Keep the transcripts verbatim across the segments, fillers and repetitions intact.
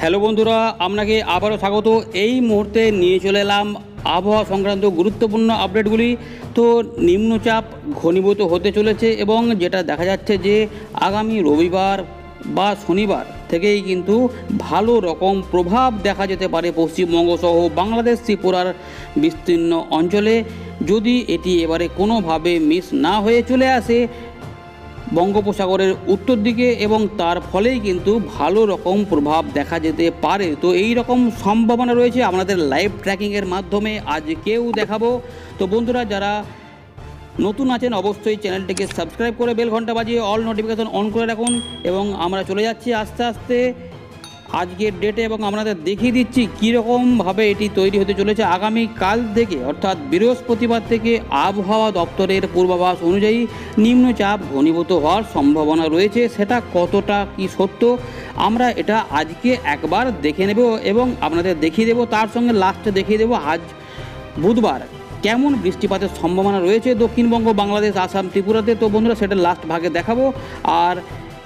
Hello বন্ধুরা, আপনাকে আবারও স্বাগত। এই মুহূর্তে নিয়ে চলে এলাম আবহাওয়া সংক্রান্ত গুরুত্বপূর্ণ আপডেটগুলি। তো নিম্নচাপ ঘনীভূত হতে চলেছে এবং যেটা দেখা যাচ্ছে যে আগামী রবিবার বা শনিবার থেকেই কিন্তু ভালো রকম প্রভাব দেখা যেতে পারে পশ্চিমবঙ্গ সহ বাংলাদেশ ত্রিপুরার বিস্তীর্ণ অঞ্চলে, যদি এটি এবারে কোনোভাবে মিস না হয়ে চলে আসে বঙ্গোপসাগরের উত্তর দিকে, এবং তার ফলেই কিন্তু ভালো রকম প্রভাব দেখা যেতে পারে। তো এই রকম সম্ভাবনা রয়েছে আপনাদের লাইভ ট্র্যাকিংয়ের মাধ্যমে আজকেও দেখাবো। তো বন্ধুরা, যারা নতুন আছেন অবশ্যই চ্যানেলটিকে সাবস্ক্রাইব করে বেল ঘন্টা বাজিয়ে অল নোটিফিকেশন অন করে রাখুন। এবং আমরা চলে যাচ্ছি আস্তে আস্তে আজকের ডেটে এবং আপনাদের দেখিয়ে দিচ্ছি কীরকমভাবে এটি তৈরি হতে চলেছে আগামীকাল থেকে, অর্থাৎ বৃহস্পতিবার থেকে আবহাওয়া দপ্তরের পূর্বাভাস অনুযায়ী নিম্নচাপ ঘনীভূত হওয়ার সম্ভাবনা রয়েছে। সেটা কতটা কি সত্য আমরা এটা আজকে একবার দেখে নেব এবং আপনাদের দেখিয়ে দেব। তার সঙ্গে লাস্টে দেখিয়ে দেব আজ বুধবার কেমন বৃষ্টিপাতের সম্ভাবনা রয়েছে দক্ষিণবঙ্গ, বাংলাদেশ, আসাম, ত্রিপুরাতে। তো বন্ধুরা, সেটা লাস্ট ভাগে দেখাবো। আর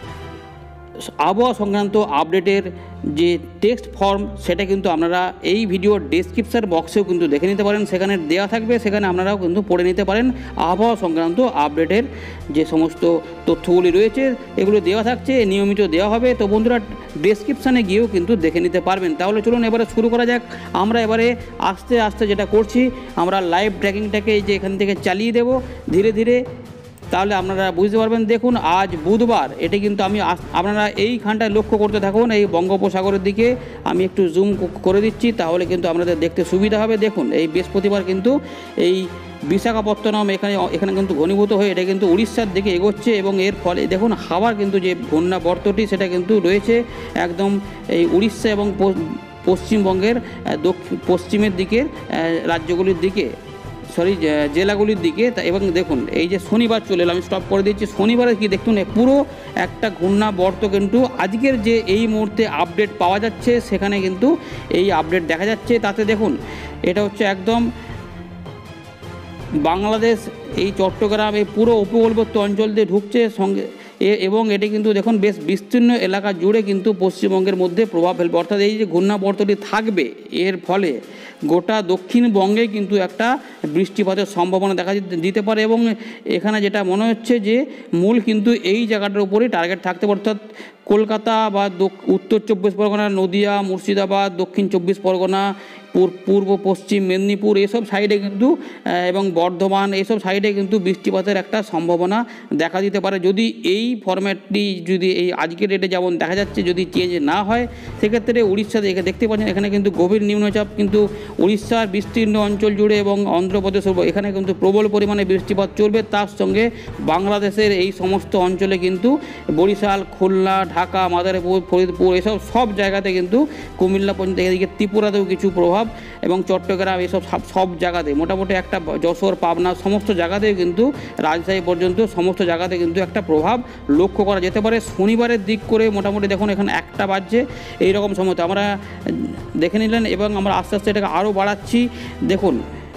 আবহাওয়া সংক্রান্ত আপডেটের যে টেক্সট ফর্ম সেটা কিন্তু আপনারা এই ভিডিওর ডেসক্রিপশন বক্সেও কিন্তু দেখে নিতে পারেন, সেখানে দেওয়া থাকবে, সেখানে আপনারাও কিন্তু পড়ে নিতে পারেন। আবহাওয়া সংক্রান্ত আপডেটের যে সমস্ত তথ্যগুলি রয়েছে এগুলো দেওয়া থাকছে, নিয়মিত দেওয়া হবে। তো বন্ধুরা, ডেসক্রিপশানে গিয়েও কিন্তু দেখে নিতে পারবেন। তাহলে চলুন এবারে শুরু করা যাক। আমরা এবারে আস্তে আস্তে যেটা করছি, আমরা লাইভ ট্র্যাকিংটাকে এই যে এখান থেকে চালিয়ে দেব ধীরে ধীরে, তাহলে আপনারা বুঝতে পারবেন। দেখুন আজ বুধবার, এটি কিন্তু আমি আপনারা এইখানটায় লক্ষ্য করতে থাকুন, এই বঙ্গোপসাগরের দিকে আমি একটু জুম করে দিচ্ছি, তাহলে কিন্তু আপনাদের দেখতে সুবিধা হবে। দেখুন এই বৃহস্পতিবার কিন্তু এই বিশাখাপত্তনম এখানে এখানে কিন্তু ঘনীভূত হয়ে এটা কিন্তু উড়িষ্যার দিকে এগোচ্ছে, এবং এর ফলে দেখুন হাওয়ার কিন্তু যে ঘূর্ণাবর্তটি সেটা কিন্তু রয়েছে একদম এই উড়িষ্যা এবং পশ্চিমবঙ্গের দক্ষিণ পশ্চিমের দিকের রাজ্যগুলির দিকে, সরি জেলাগুলির দিকে। এবং দেখুন এই যে শনিবার চলে এলো, আমি স্টপ করে দিচ্ছি। শনিবারে কি দেখুন পুরো একটা ঘূর্ণাবর্ত কিন্তু আজকের যে এই মুহূর্তে আপডেট পাওয়া যাচ্ছে সেখানে কিন্তু এই আপডেট দেখা যাচ্ছে। তাতে দেখুন এটা হচ্ছে একদম বাংলাদেশ, এই চট্টগ্রাম এই পুরো উপকূলবর্তী অঞ্চল দিয়ে ঢুকছে সঙ্গে, এবং এটি কিন্তু দেখুন বেশ বিস্তীর্ণ এলাকা জুড়ে কিন্তু পশ্চিমবঙ্গের মধ্যে প্রভাব ফেলবে। অর্থাৎ এই যে ঘূর্ণাবর্তটি থাকবে এর ফলে গোটা দক্ষিণবঙ্গে কিন্তু একটা বৃষ্টিপাতের সম্ভাবনা দেখা দিতে পারে। এবং এখানে যেটা মনে হচ্ছে যে মূল কিন্তু এই জায়গাটার উপরেই টার্গেট থাকতে পারে, অর্থাৎ কলকাতা বা উত্তর চব্বিশ পরগনা, নদিয়া, মুর্শিদাবাদ, দক্ষিণ চব্বিশ পরগনা, পূর্ব পশ্চিম মেদিনীপুর এসব সাইডে কিন্তু এবং বর্ধমান এসব সাইডে কিন্তু বৃষ্টিপাতের একটা সম্ভাবনা দেখা দিতে পারে। যদি এই ফরম্যাটটি যদি এই আজকের ডেটে যেমন দেখা যাচ্ছে যদি চেঞ্জ না হয়, সেক্ষেত্রে উড়িষ্যা থেকে দেখতে পাচ্ছেন এখানে কিন্তু গভীর নিম্নচাপ কিন্তু উড়িষ্যার বিস্তীর্ণ অঞ্চল জুড়ে এবং অন্ধ্রপ্রদেশ এখানে কিন্তু প্রবল পরিমাণে বৃষ্টিপাত চলবে। তার সঙ্গে বাংলাদেশের এই সমস্ত অঞ্চলে কিন্তু বরিশাল, খুলনা, ঢাকা, মাদারীপুর, ফরিদপুর এসব সব জায়গাতে কিন্তু, কুমিল্লা পর্যন্ত এদিকে ত্রিপুরাতেও কিছু প্রভাব, এবং চট্টগ্রাম এসব সব জায়গাতে মোটামুটি একটা, যশোর, পাবনা সমস্ত জায়গাতেও কিন্তু, রাজশাহী পর্যন্ত সমস্ত জায়গাতে কিন্তু একটা প্রভাব লক্ষ্য করা যেতে পারে। শনিবারের দিক করে মোটামুটি দেখুন এখানে একটা বাজছে, এইরকম সময়তে আমরা দেখে নিলেন এবং আমরা আস্তে আস্তে এটাকে আরও বাড়াচ্ছি। দেখুন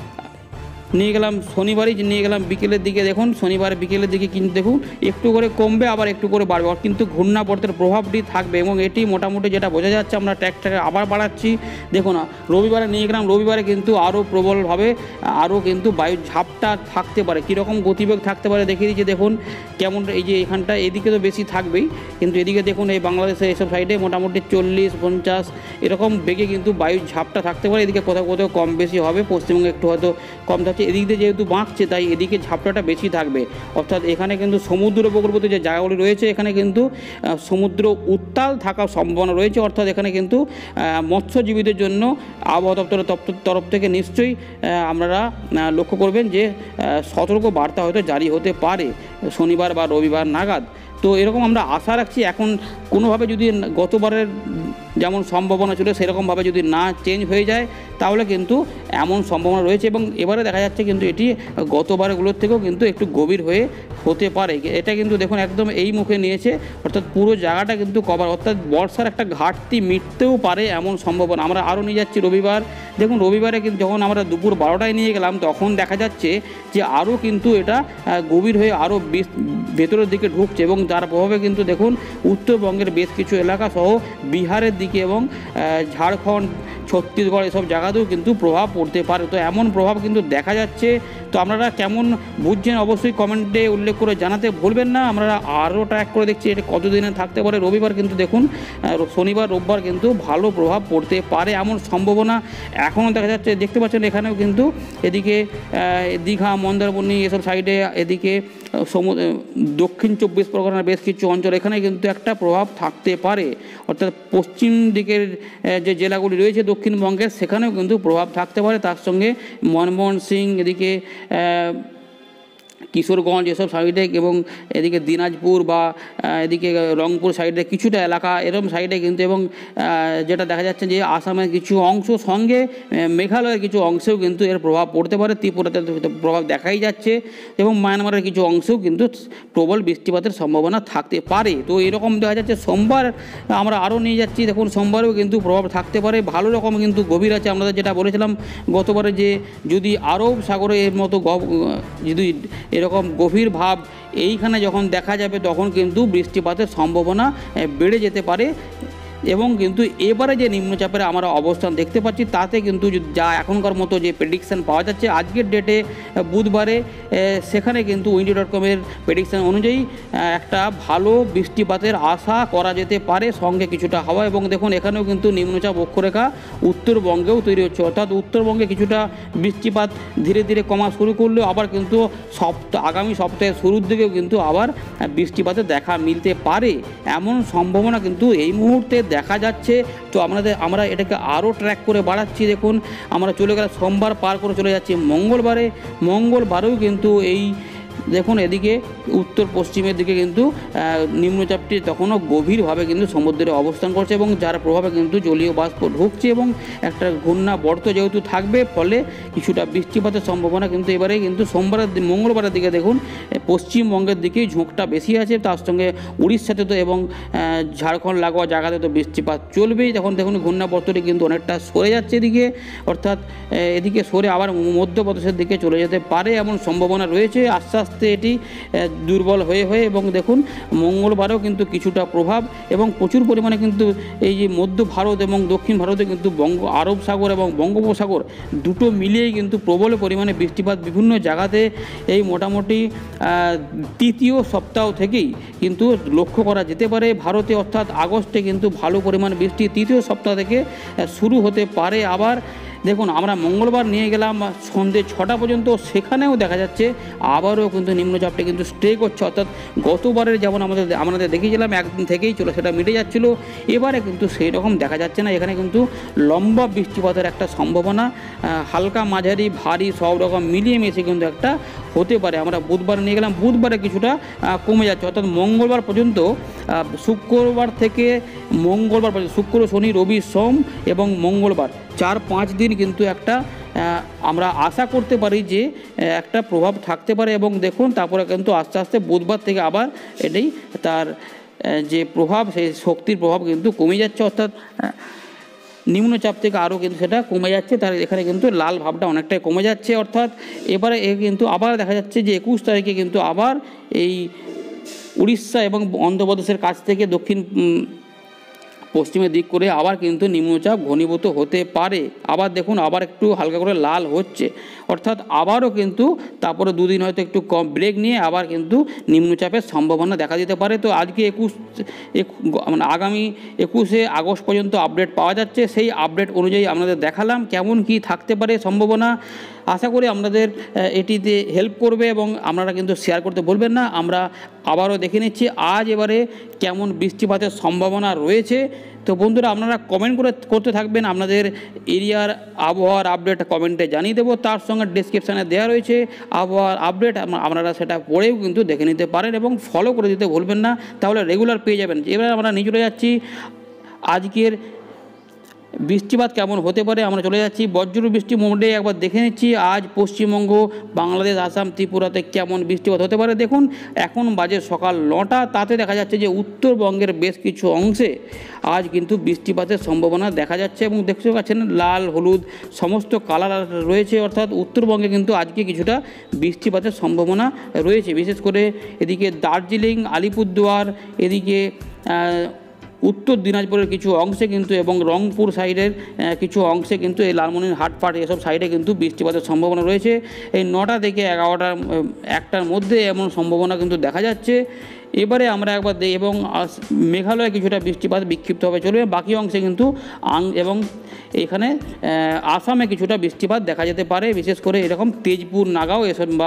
নিয়ে গেলাম শনিবারই নিয়ে গেলাম বিকেলের দিকে, দেখুন শনিবার বিকেলের দিকে কিন্তু দেখুন একটু করে কমবে আবার একটু করে বাড়বে, কিন্তু ঘূর্ণাবর্তের প্রভাবটি থাকবে এবং এটি মোটামুটি যেটা বোঝা যাচ্ছে। আমরা ট্র্যাকটাকে আবার বাড়াচ্ছি। দেখুন রবিবারে নিয়ে গেলাম, রবিবারে কিন্তু আরও প্রবলভাবে আরও কিন্তু বায়ুর ঝাপটা থাকতে পারে। কীরকম গতিবেগ থাকতে পারে দেখিয়ে দিচ্ছি। দেখুন কেমন, এই যে এখানটা এদিকে তো বেশি থাকবেই, কিন্তু এদিকে দেখুন এই বাংলাদেশের এইসব সাইডে মোটামুটি চল্লিশ পঞ্চাশ এরকম বেগে কিন্তু বায়ুর ঝাপটা থাকতে পারে। এদিকে কোথাও কোথাও কম বেশি হবে, পশ্চিমবঙ্গে একটু হয়তো কম থাকছে। এদিক দিয়ে যেহেতু বাঁকছে তাই এদিকে ঝাপটাটা বেশি থাকবে। অর্থাৎ এখানে কিন্তু সমুদ্র উপকূলবর্তী যে জায়গাগুলি রয়েছে এখানে কিন্তু সমুদ্র উত্তাল থাকার সম্ভাবনা রয়েছে। অর্থাৎ এখানে কিন্তু মৎস্যজীবীদের জন্য আবহাওয়া দপ্তরের তরফ থেকে নিশ্চয়ই আপনারা লক্ষ্য করবেন যে সতর্ক বার্তা হয়তো জারি হতে পারে শনিবার বা রবিবার নাগাদ। তো এরকম আমরা আশা রাখছি। এখন কোনোভাবে যদি গতবারের যেমন সম্ভাবনা ছিল সেরকমভাবে যদি না চেঞ্জ হয়ে যায় তাহলে কিন্তু এমন সম্ভাবনা রয়েছে, এবং এবারে দেখা যাচ্ছে কিন্তু এটি গতবারগুলোর থেকেও কিন্তু একটু গভীর হয়ে হতে পারে। এটা কিন্তু দেখুন একদম এই মুখে নিয়েছে, অর্থাৎ পুরো জায়গাটা কিন্তু কভার, অর্থাৎ বর্ষার একটা ঘাটতি মিটতেও পারে এমন সম্ভাবনা। আমরা আরও নিয়ে যাচ্ছি রবিবার। দেখুন রবিবারে কিন্তু যখন আমরা দুপুর বারোটায় নিয়ে গেলাম তখন দেখা যাচ্ছে যে আরও কিন্তু এটা গভীর হয়ে আরও ভেতরের দিকে ঢুকছে, এবং তার প্রভাবে কিন্তু দেখুন উত্তরবঙ্গের বেশ কিছু এলাকা সহ বিহারের দিকে এবং ঝাড়খণ্ড, ছত্তিশগড় এসব জায়গাতেও কিন্তু প্রভাব পড়তে পারে। তো এমন প্রভাব কিন্তু দেখা যাচ্ছে। তো আপনারা কেমন বুঝছেন অবশ্যই কমেন্টে উল্লেখ করে জানাতে ভুলবেন না। আমরা আরও ট্র্যাক করে দেখছি এটা কতদিনে থাকতে পারে। রবিবার কিন্তু দেখুন, শনিবার রোববার কিন্তু ভালো প্রভাব পড়তে পারে এমন সম্ভাবনা এখনও দেখা যাচ্ছে। দেখতে পাচ্ছেন এখানেও কিন্তু এদিকে দীঘা, মন্দারমণি এসব সাইডে, এদিকে সমুদ্র দক্ষিণ চব্বিশ পরগনার বেশ কিছু অঞ্চল, এখানে কিন্তু একটা প্রভাব থাকতে পারে। অর্থাৎ পশ্চিম দিকের যে জেলাগুলি রয়েছে দক্ষিণবঙ্গের, সেখানেও কিন্তু প্রভাব থাকতে পারে। তার সঙ্গে মনমোহন সিং, এদিকে কিশোরগঞ্জ এসব সাইডে এবং এদিকে দিনাজপুর বা এদিকে রংপুর সাইডে কিছুটা এলাকা এরকম সাইডে কিন্তু, এবং যেটা দেখা যাচ্ছে যে আসামের কিছু অংশ সঙ্গে মেঘালয়ের কিছু অংশেও কিন্তু এর প্রভাব পড়তে পারে। ত্রিপুরাতে প্রভাব দেখাই যাচ্ছে এবং মায়ানমারের কিছু অংশেও কিন্তু প্রবল বৃষ্টিপাতের সম্ভাবনা থাকতে পারে। তো এরকম দেখা যাচ্ছে। সোমবার আমরা আরও নিয়ে যাচ্ছি, দেখুন সোমবারেও কিন্তু প্রভাব থাকতে পারে। ভালো রকম কিন্তু গভীর আছে। আমরা যেটা বলেছিলাম গতবারে যে যদি আরব সাগরে এর মতো যদি এরকম গভীর ভাব এইখানে যখন দেখা যাবে তখন কিন্তু বৃষ্টিপাতের সম্ভাবনা বেড়ে যেতে পারে। এবং কিন্তু এবারে যে নিম্নচাপের আমরা অবস্থান দেখতে পাচ্ছি তাতে কিন্তু যা এখনকার মতো যে প্রেডিকশান পাওয়া যাচ্ছে আজকের ডেটে বুধবারে, সেখানে কিন্তু উইন্ডি ডট কমের প্রেডিকশান অনুযায়ী একটা ভালো বৃষ্টিপাতের আশা করা যেতে পারে, সঙ্গে কিছুটা হাওয়া। এবং দেখুন এখানেও কিন্তু নিম্নচাপ অক্ষরেখা উত্তরবঙ্গেও তৈরি হচ্ছে। অর্থাৎ উত্তরবঙ্গে কিছুটা বৃষ্টিপাত ধীরে ধীরে কমা শুরু করলেও আবার কিন্তু সপ্তাহ আগামী সপ্তাহের শুরুর দিকেও কিন্তু আবার বৃষ্টিপাতের দেখা মিলতে পারে এমন সম্ভাবনা কিন্তু এই মুহূর্তে দেখা যাচ্ছে। তো আমাদের আমরা এটাকে আরও ট্র্যাক করে বাড়াচ্ছি। দেখুন আমরা চলে গেলে সোমবার পার করে চলে যাচ্ছি মঙ্গলবারে। মঙ্গলবারেও কিন্তু এই দেখুন এদিকে উত্তর পশ্চিমের দিকে কিন্তু নিম্নচাপটি তখনও গভীরভাবে কিন্তু সমুদ্রে অবস্থান করছে এবং যার প্রভাবে কিন্তু জলীয় বাষ্প ঢুকছে এবং একটা ঘূর্ণাবর্ত যেহেতু থাকবে, ফলে কিছুটা বৃষ্টিপাতের সম্ভাবনা কিন্তু এবারে কিন্তু সোমবারের মঙ্গলবারের দিকে দেখুন পশ্চিমবঙ্গের দিকেই ঝোঁকটা বেশি আছে। তার সঙ্গে উড়িষ্যাতে তো এবং ঝাড়খণ্ড লাগোয়া জায়গাতে তো বৃষ্টিপাত চলবেই। তখন দেখুন ঘূর্ণাবর্তটি কিন্তু অনেকটা সরে যাচ্ছে এদিকে, অর্থাৎ এদিকে সরে আবার মধ্যপ্রদেশের দিকে চলে যেতে পারে এমন সম্ভাবনা রয়েছে। আস্তে আস্তে এটি দুর্বল হয়ে হয়ে এবং দেখুন মঙ্গলবারেও কিন্তু কিছুটা প্রভাব এবং প্রচুর পরিমাণে কিন্তু এই যে মধ্য ভারত এবং দক্ষিণ ভারতে কিন্তু বঙ্গ আরব সাগর এবং বঙ্গোপসাগর দুটো মিলিয়েই কিন্তু প্রবল পরিমাণে বৃষ্টিপাত বিভিন্ন জায়গাতে এই মোটামুটি তৃতীয় সপ্তাহ থেকেই কিন্তু লক্ষ্য করা যেতে পারে ভারতে। অর্থাৎ আগস্টে কিন্তু ভালো পরিমাণ বৃষ্টি তৃতীয় সপ্তাহ থেকে শুরু হতে পারে। আবার দেখুন আমরা মঙ্গলবার নিয়ে গেলাম সন্ধ্যে ছটা পর্যন্ত, সেখানেও দেখা যাচ্ছে আবারও কিন্তু নিম্নচাপটা কিন্তু স্টে করছে। অর্থাৎ গতবারের যেমন আমাদের আমাদের দেখিয়েছিলাম একদিন থেকেই চলো সেটা মিটে যাচ্ছিলো, এবারে কিন্তু সেই রকম দেখা যাচ্ছে না। এখানে কিন্তু লম্বা বৃষ্টিপাতের একটা সম্ভাবনা হালকা মাঝারি ভারী সব রকম মিলিয়ে মিশিয়ে কিন্তু একটা হতে পারে। আমরা বুধবার নিয়ে গেলাম, বুধবারে কিছুটা কমে যাচ্ছে। অর্থাৎ মঙ্গলবার পর্যন্ত, শুক্রবার থেকে মঙ্গলবার পর্যন্ত, শুক্র শনি রবি সোম এবং মঙ্গলবার চার পাঁচ দিন কিন্তু একটা আমরা আশা করতে পারি যে একটা প্রভাব থাকতে পারে। এবং দেখুন তারপরে কিন্তু আস্তে আস্তে বুধবার থেকে আবার এটাই তার যে প্রভাব সেই শক্তির প্রভাব কিন্তু কমে যাচ্ছে। অর্থাৎ নিম্নচাপ থেকে আরও কিন্তু সেটা কমে যাচ্ছে, তার এখানে কিন্তু লাল ভাবটা অনেকটাই কমে যাচ্ছে। অর্থাৎ এবারে এ কিন্তু আবার দেখা যাচ্ছে যে একুশ তারিখে কিন্তু আবার এই উড়িষ্যা এবং অন্ধ্রপ্রদেশের কাছ থেকে দক্ষিণ পশ্চিমের দিক করে আবার কিন্তু নিম্নচাপ ঘনীভূত হতে পারে। আবার দেখুন আবার একটু হালকা করে লাল হচ্ছে, অর্থাৎ আবারও কিন্তু তারপরে দুদিন হয়তো একটু কম ব্রেক নিয়ে আবার কিন্তু নিম্নচাপের সম্ভাবনা দেখা দিতে পারে। তো আজকে একুশ মানে আগামী একুশে আগস্ট পর্যন্ত আপডেট পাওয়া যাচ্ছে, সেই আপডেট অনুযায়ী আপনাদের দেখালাম কেমন কি থাকতে পারে সম্ভাবনা। আশা করি আপনাদের এটিতে হেল্প করবে এবং আপনারা কিন্তু শেয়ার করতে ভুলবেন না। আমরা আবারও দেখে নিচ্ছি আজ এবারে কেমন বৃষ্টিপাতের সম্ভাবনা রয়েছে। তো বন্ধুরা আপনারা কমেন্ট করে করতে থাকবেন, আপনাদের এরিয়ার আবহাওয়ার আপডেট কমেন্টে জানিয়ে দেবো। তার সঙ্গে ডেসক্রিপশানে দেওয়া রয়েছে আবহাওয়ার আপডেট, আপনারা সেটা পড়েও কিন্তু দেখে নিতে পারেন এবং ফলো করে দিতে ভুলবেন না, তাহলে রেগুলার পেয়ে যাবেন। এবার আমরা নিয়ে চলে যাচ্ছি আজকের বৃষ্টিপাত কেমন হতে পারে আমরা চলে যাচ্ছি বজ্র বৃষ্টি মোডে। একবার দেখে নিচ্ছি আজ পশ্চিমবঙ্গ, বাংলাদেশ, আসাম, ত্রিপুরাতে কেমন বৃষ্টিপাত হতে পারে। দেখুন এখন বাজে সকাল নটা, তাতে দেখা যাচ্ছে যে উত্তরবঙ্গের বেশ কিছু অংশে আজ কিন্তু বৃষ্টিপাতের সম্ভাবনা দেখা যাচ্ছে এবং দেখতে পাচ্ছেন লাল হলুদ সমস্ত কালার রয়েছে, অর্থাৎ উত্তরবঙ্গে কিন্তু আজকে কিছুটা বৃষ্টিপাতের সম্ভাবনা রয়েছে। বিশেষ করে এদিকে দার্জিলিং, আলিপুরদুয়ার, এদিকে উত্তর দিনাজপুরের কিছু অংশে কিন্তু এবং রংপুর সাইডের কিছু অংশে কিন্তু এই লালমনিরহাট পাট এসব সাইডে কিন্তু বৃষ্টিপাতের সম্ভাবনা রয়েছে। এই নটা থেকে এগারোটা একটার মধ্যে এমন সম্ভাবনা কিন্তু দেখা যাচ্ছে। এবারে আমরা একবার দেখি এবং মেঘালয়ে কিছুটা বৃষ্টিপাত বিক্ষিপ্তভাবে চলবে, বাকি অংশে কিন্তু আং এবং এখানে আসামে কিছুটা বৃষ্টিপাত দেখা যেতে পারে, বিশেষ করে এরকম তেজপুর, নাগাঁও এসব বা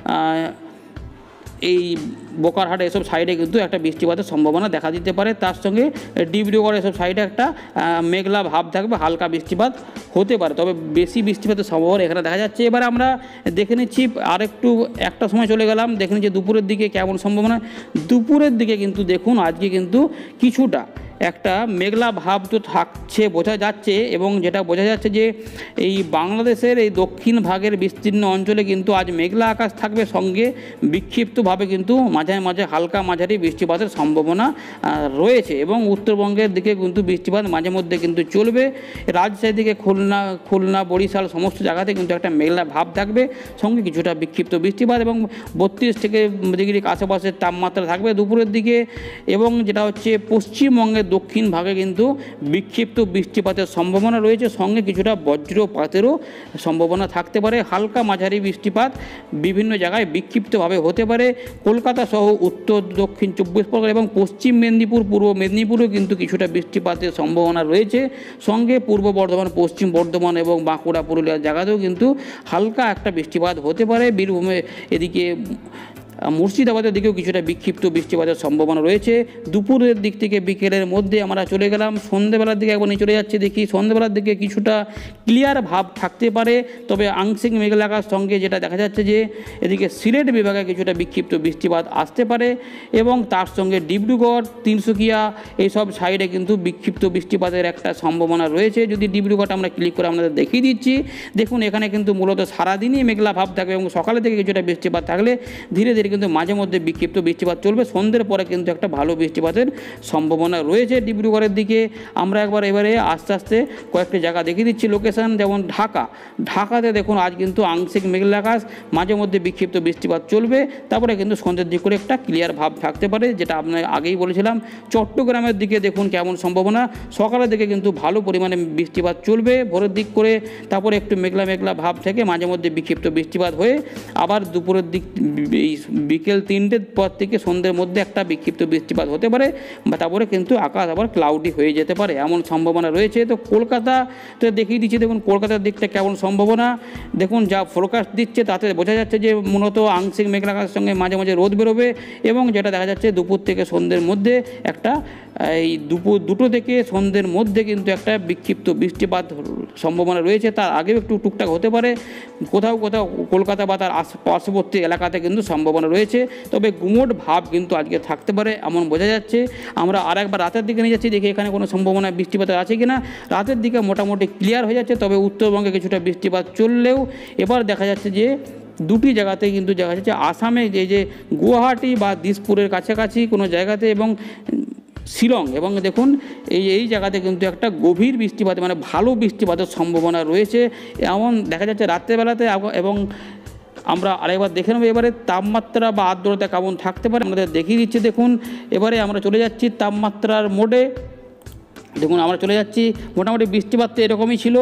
এই বোকারহাট এসব সাইডে কিন্তু একটা বৃষ্টিপাতের সম্ভাবনা দেখা দিতে পারে। তার সঙ্গে ডিব্রুগড় এসব সাইডে একটা মেঘলা ভাব থাকবে, হালকা বৃষ্টিপাত হতে পারে, তবে বেশি বৃষ্টিপাতের সম্ভাবনা এখানে দেখা যাচ্ছে। এবার আমরা দেখে নিচ্ছি আর একটু একটা সময় চলে গেলাম, দেখে নিচ্ছি দুপুরের দিকে কেমন সম্ভাবনা। দুপুরের দিকে কিন্তু দেখুন আজকে কিন্তু কিছুটা একটা মেঘলা ভাব তো থাকছে, বোঝা যাচ্ছে এবং যেটা বোঝা যাচ্ছে যে এই বাংলাদেশের এই দক্ষিণ ভাগের বিস্তীর্ণ অঞ্চলে কিন্তু আজ মেঘলা আকাশ থাকবে, সঙ্গে বিক্ষিপ্তভাবে কিন্তু মাঝে মাঝে হালকা মাঝারি বৃষ্টিপাতের সম্ভাবনা রয়েছে এবং উত্তরবঙ্গের দিকে কিন্তু বৃষ্টিপাত মাঝে মধ্যে কিন্তু চলবে। রাজশাহী দিকে খুলনা খুলনা বরিশাল সমস্ত জায়গাতে কিন্তু একটা মেঘলা ভাব থাকবে, সঙ্গে কিছুটা বিক্ষিপ্ত বৃষ্টিপাত এবং বত্রিশ থেকে ডিগ্রি আশেপাশের তাপমাত্রা থাকবে দুপুরের দিকে। এবং যেটা হচ্ছে পশ্চিমবঙ্গের দক্ষিণ ভাগে কিন্তু বিক্ষিপ্ত বৃষ্টিপাতের সম্ভাবনা রয়েছে, সঙ্গে কিছুটা বজ্রপাতেরও সম্ভাবনা থাকতে পারে। হালকা মাঝারি বৃষ্টিপাত বিভিন্ন জায়গায় বিক্ষিপ্তভাবে হতে পারে। কলকাতা সহ উত্তর দক্ষিণ চব্বিশ পরগনা এবং পশ্চিম মেদিনীপুর, পূর্ব মেদিনীপুরেও কিন্তু কিছুটা বৃষ্টিপাতের সম্ভাবনা রয়েছে, সঙ্গে পূর্ব বর্ধমান, পশ্চিম বর্ধমান এবং বাঁকুড়া, পুরুলিয়ার জায়গাতেও কিন্তু হালকা একটা বৃষ্টিপাত হতে পারে। বীরভূমে এদিকে মুর্শিদাবাদের দিকেও কিছুটা বিক্ষিপ্ত বৃষ্টিপাতের সম্ভাবনা রয়েছে। দুপুরের দিক থেকে বিকেলের মধ্যে আমরা চলে গেলাম সন্ধ্যেবেলার দিকে, একবার নিয়ে চলে যাচ্ছে দেখি সন্ধ্যেবেলার দিকে কিছুটা ক্লিয়ার ভাব থাকতে পারে, তবে আংশিক মেঘলা আকাশের সঙ্গে যেটা দেখা যাচ্ছে যে এদিকে সিলেট বিভাগে কিছুটা বিক্ষিপ্ত বৃষ্টিপাত আসতে পারে এবং তার সঙ্গে ডিব্রুগড়, তিনসুকিয়া এইসব সাইডে কিন্তু বিক্ষিপ্ত বৃষ্টিপাতের একটা সম্ভাবনা রয়েছে। যদি ডিব্রুগড় আমরা ক্লিক করে আপনাদের দেখিয়ে দিচ্ছি, দেখুন এখানে কিন্তু মূলত সারাদিনই মেঘলা ভাব থাকবে এবং সকালে থেকে কিছুটা বৃষ্টিপাত থাকলে ধীরে ধীরে কিন্তু মাঝে মধ্যে বিক্ষিপ্ত বৃষ্টিপাত চলবে। সন্ধ্যের পরে কিন্তু একটা ভালো বৃষ্টিপাতের সম্ভাবনা রয়েছে ডিব্রুগড়ের দিকে। আমরা একবার এবারে আস্তে আস্তে কয়েকটি জায়গা দেখিয়ে দিচ্ছি লোকেশন, যেমন ঢাকা। ঢাকাতে দেখুন আজ কিন্তু আংশিক মেঘলা আকাশ, মাঝে মধ্যে বিক্ষিপ্ত বৃষ্টিপাত চলবে, তারপরে কিন্তু সন্ধ্যের দিক করে একটা ক্লিয়ার ভাব থাকতে পারে, যেটা আপনার আগেই বলেছিলাম। চট্টগ্রামের দিকে দেখুন কেমন সম্ভাবনা, সকালের দিকে কিন্তু ভালো পরিমাণে বৃষ্টিপাত চলবে, ভোরের দিক করে তারপরে একটু মেঘলা মেঘলা ভাব থেকে মাঝে মধ্যে বিক্ষিপ্ত বৃষ্টিপাত হয়ে আবার দুপুরের দিক এই বিকেল তিনটের পর থেকে সন্ধ্যের মধ্যে একটা বিক্ষিপ্ত বৃষ্টিপাত হতে পারে, বা তারপরে কিন্তু আকাশ আবার ক্লাউডি হয়ে যেতে পারে, এমন সম্ভাবনা রয়েছে। তো কলকাতাতে দেখিয়ে দিচ্ছি, দেখুন কলকাতার দিকটা কেমন সম্ভাবনা। দেখুন যা ফোরকাস্ট দিচ্ছে তাতে বোঝা যাচ্ছে যে মূলত আংশিক মেঘলা আকাশের সঙ্গে মাঝে মাঝে রোদ বেরোবে এবং যেটা দেখা যাচ্ছে দুপুর থেকে সন্ধ্যের মধ্যে একটা এই দুপুর দুটো থেকে সন্ধ্যের মধ্যে কিন্তু একটা বিক্ষিপ্ত বৃষ্টিপাত সম্ভাবনা রয়েছে। তার আগেও একটু টুকটাক হতে পারে কোথাও কোথাও কলকাতা বা তার পার্শ্ববর্তী এলাকাতে কিন্তু সম্ভাবনা রয়েছে, তবে গুমোট ভাব কিন্তু আজকে থাকতে পারে এমন বোঝা যাচ্ছে। আমরা আর একবার রাতের দিকে নিয়ে যাচ্ছি, দেখি এখানে কোনো সম্ভাবনা বৃষ্টিপাতের আছে কিনা। রাতের দিকে মোটামুটি ক্লিয়ার হয়ে যাচ্ছে, তবে উত্তরবঙ্গে কিছুটা বৃষ্টিপাত চললেও এবার দেখা যাচ্ছে যে দুটি জায়গাতে কিন্তু দেখা যাচ্ছে আসামে যে যে গুয়াহাটি বা দিসপুরের কাছাকাছি কোনো জায়গাতে এবং শিলং এবং দেখুন এই এই জায়গাতে কিন্তু একটা গভীর বৃষ্টিপাত মানে ভালো বৃষ্টিপাতের সম্ভাবনা রয়েছে এমন দেখা যাচ্ছে রাত্রেবেলাতে। এবং আমরা আরেকবার দেখে নেব এবারে তাপমাত্রা বা আর্দ্রতা কেমন থাকতে পারে আমাদের দেখিয়ে দিচ্ছি। দেখুন এবারে আমরা চলে যাচ্ছি তাপমাত্রার মোডে। দেখুন আমরা চলে যাচ্ছি, মোটামুটি বৃষ্টিপাত তো এরকমই ছিল।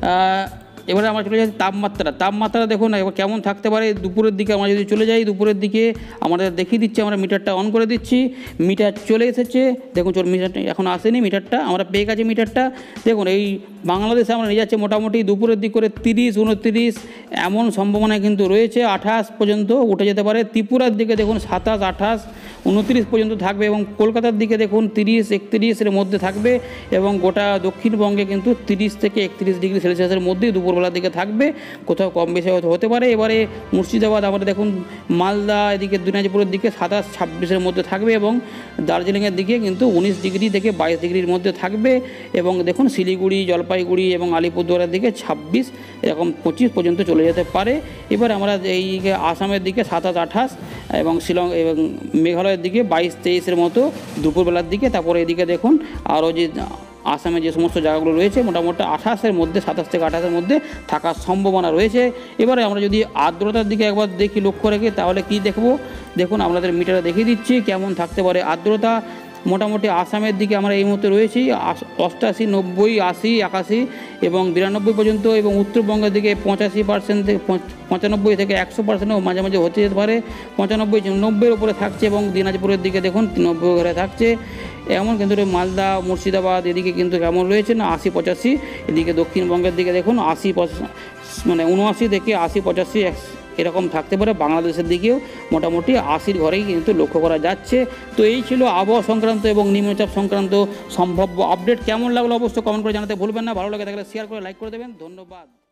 এবারে আমরা চলে যাচ্ছি তাপমাত্রা। তাপমাত্রা দেখুন এবার কেমন থাকতে পারে দুপুরের দিকে। আমরা যদি চলে যাই দুপুরের দিকে আমাদের দেখিয়ে দিচ্ছি, আমরা মিটারটা অন করে দিচ্ছি, মিটার চলে এসেছে। দেখুন চল মিটারটা এখন আসেনি, মিটারটা আমরা পেয়ে গেছি মিটারটা। দেখুন এই বাংলাদেশে আমরা নিয়ে যাচ্ছি মোটামুটি দুপুরের দিক করে তিরিশ উনত্রিশ এমন সম্ভাবনা কিন্তু রয়েছে, আঠাশ পর্যন্ত উঠে যেতে পারে। ত্রিপুরার দিকে দেখুন সাতাশ আঠাশ উনত্রিশ পর্যন্ত থাকবে এবং কলকাতার দিকে দেখুন তিরিশ একত্রিশের মধ্যে থাকবে এবং গোটা দক্ষিণবঙ্গে কিন্তু তিরিশ থেকে একত্রিশ ডিগ্রি সেলসিয়াসের মধ্যেই দুপুরবেলার দিকে থাকবে, কোথাও কম বেশি হতে পারে। এবারে মুর্শিদাবাদ আমরা দেখুন, মালদা এদিকে দিনাজপুরের দিকে সাতাশ ছাব্বিশের মধ্যে থাকবে এবং দার্জিলিংয়ের দিকে কিন্তু উনিশ ডিগ্রি থেকে বাইশ ডিগ্রির মধ্যে থাকবে এবং দেখুন শিলিগুড়ি, জলপাইগুড়ি এবং আলিপুরদুয়ারের দিকে ছাব্বিশ এরকম পঁচিশ পর্যন্ত চলে যেতে পারে। এবার আমরা এই আসামের দিকে সাতাশ আঠাশ এবং শিলং এবং মেঘালয়ের দিকে বাইশ তেইশের মতো দুপুরবেলার দিকে। তারপরে এদিকে দেখুন আরও যে আসামে যে সমস্ত জায়গাগুলো রয়েছে মোটামুটি আঠাশের মধ্যে সাতাশ থেকে আঠাশের মধ্যে থাকার সম্ভাবনা রয়েছে। এবারে আমরা যদি আর্দ্রতার দিকে একবার দেখি, লক্ষ্য রেখে, তাহলে কি দেখব, দেখুন আপনাদের মিটারে দেখিয়ে দিচ্ছি কেমন থাকতে পারে আর্দ্রতা। মোটামুটি আসামের দিকে আমরা এই মুহূর্তে রয়েছি অষ্টাশি, নব্বই, আশি, একাশি এবং বিরানব্বই পর্যন্ত, এবং উত্তরবঙ্গের দিকে পঁচাশি পার্সেন্ট থেকে পঁচানব্বই থেকে একশো পার্সেন্টও মাঝে মাঝে হতে যেতে পারে, পঁচানব্বই নব্বইয়ের উপরে থাকছে এবং দিনাজপুরের দিকে দেখুন নব্বই ঘরে থাকছে। এমন কিন্তু মালদা, মুর্শিদাবাদ এদিকে কিন্তু কেমন রয়েছে না আশি পঁচাশি, এদিকে দক্ষিণবঙ্গের দিকে দেখুন আশি মানে উনআশি থেকে আশি পঁচাশি এরকম থাকতে পারে। বাংলাদেশের দিকেও মোটামুটি আশির ঘরেই কিন্তু লক্ষ্য করা যাচ্ছে। তো এই ছিল আবহাওয়া সংক্রান্ত এবং নিম্নচাপ সংক্রান্ত সম্ভাব্য আপডেট। কেমন লাগলো অবশ্যই কমেন্ট করে জানাতে ভুলবেন না। ভালো লাগে থাকলে শেয়ার করে লাইক করে দেবেন। ধন্যবাদ।